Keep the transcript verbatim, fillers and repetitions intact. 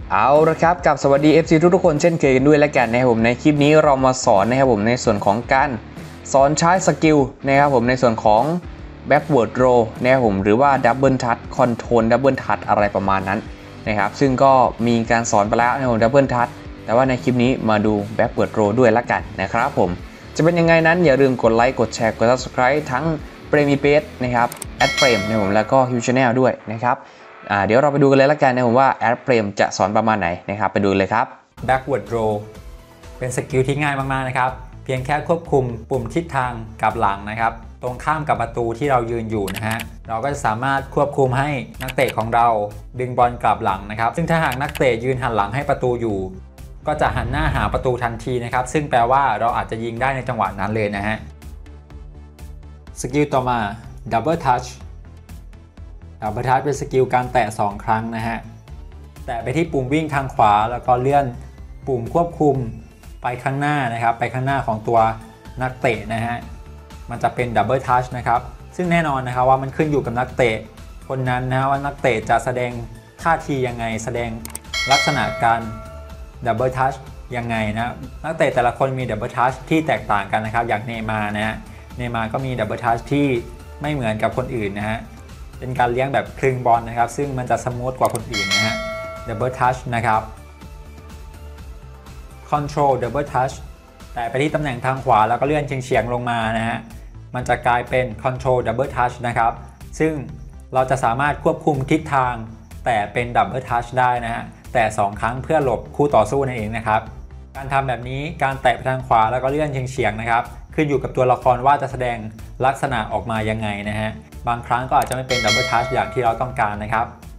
เอาละครับกับสวัสดี เอฟ ซี ทุกๆคนเช่นเคยกันด้วยและกันนะครับผมในคลิปนี้เรามาสอนนะครับผมในส่วนของการสอนใช้สกิลนะครับผมในส่วนของ backward row นะครับผมหรือว่า double touch control double touch อะไรประมาณนั้นนะครับซึ่งก็มีการสอนไปแล้วนะครับผม double touch แต่ว่าในคลิปนี้มาดู backward row ด้วยละกันนะครับผมจะเป็นยังไงนั้นอย่าลืมกดไลค์กดแชร์กด subscribe ทั้ง Premi Page นะครับ Ad Frame นะครับผมแล้วก็ Huge Channel ด้วยนะครับเดี๋ยวเราไปดูกันเลยละกันนะผมว่า Ad Frame จะสอนประมาณไหนนะครับไปดูเลยครับ Backward row เป็นสกิลที่ง่ายมากๆนะครับเพียงแค่ควบคุมปุ่มทิศทางกลับหลังนะครับตรงข้ามกับประตูที่เรายืนอยู่นะฮะเราก็จะสามารถควบคุมให้นักเตะของเราดึงบอลกลับหลังนะครับซึ่งถ้าหากนักเตะยืนหันหลังให้ประตูอยู่ก็จะหันหน้าหาประตูทันทีนะครับซึ่งแปลว่าเราอาจจะยิงได้ในจังหวะนั้นเลยนะฮะสกิลต่อมา Double Touch Double Touch เป็นสกิลการแตะสองครั้งนะฮะแตะไปที่ปุ่มวิ่งทางขวาแล้วก็เลื่อนปุ่มควบคุมไปข้างหน้านะครับไปข้างหน้าของตัวนักเตะนะฮะมันจะเป็น Double Touch นะครับซึ่งแน่นอนนะครับว่ามันขึ้นอยู่กับนักเตะคนนั้นนะว่านักเตะจะแสดงท่าทียังไงแสดงลักษณะการ Double Touch ยังไงนะนักเตะแต่ละคนมี Double Touch ที่แตกต่างกันนะครับอย่างเนย์มาร์นะฮะเนย์มาร์ก็มี Double Touch ที่ไม่เหมือนกับคนอื่นนะฮะเป็นการเลี้ยงแบบคลึงบอลนะครับซึ่งมันจะสมูทกว่าคนอื่นนะฮะ Double Touch นะครับ Control Double Touch แต่ไปที่ตำแหน่งทางขวาแล้วก็เลื่อนเฉียงๆลงมานะฮะมันจะกลายเป็น Control Double Touch นะครับซึ่งเราจะสามารถควบคุมทิศทางแต่เป็น Double Touch ได้นะฮะแต่สองครั้งเพื่อหลบคู่ต่อสู้นั่นเองนะครับการทำแบบนี้การแตะไปทางขวาแล้วก็เลื่อนเฉียงๆนะครับขึ้นอยู่กับตัวละครว่าจะแสดงลักษณะออกมายังไงนะฮะบางครั้งก็อาจจะไม่เป็น Double Touch อย่างที่เราต้องการนะครับ